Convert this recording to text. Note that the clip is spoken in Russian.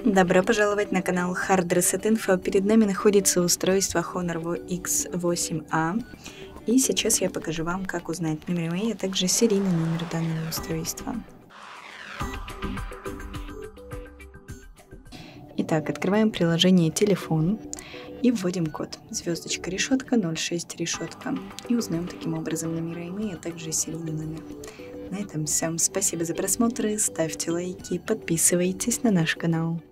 Добро пожаловать на канал Hard Reset Info. Перед нами находится устройство Honor X8A. И сейчас я покажу вам, как узнать номер email, а также серийный номер данного устройства. Итак, открываем приложение «Телефон» и вводим код звездочка решетка 06 решетка и узнаем таким образом номер email, а также серийный номер. На этом все. Спасибо за просмотр, ставьте лайки, подписывайтесь на наш канал.